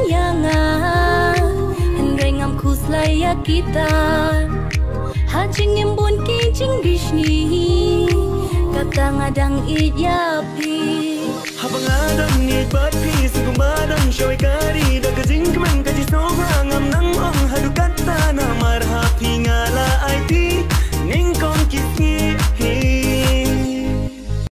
yangan Henry ngam kuslaya kita Hajing embun kijing bishni Kata ngadang it yapi